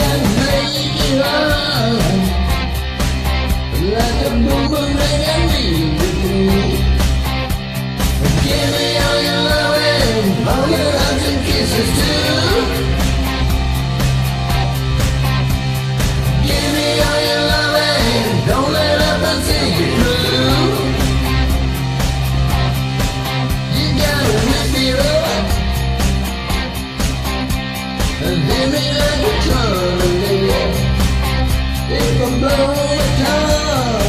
and make it hard, like a boomerang and leave with me. Give me all your loving, all your hugs and kisses too. Give me all your loving, don't let up until you're through. You gotta whip me up and hit me like a tornado. If I'm blowing a car